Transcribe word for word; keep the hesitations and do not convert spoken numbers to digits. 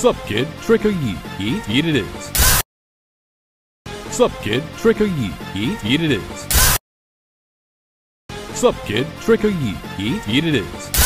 Sup kid, trick or yeet, yeet, yeet it is. Sup kid, trick or yeet, yeet, yeet it is. Sup kid, trick or yeet, yeet, yeet it is.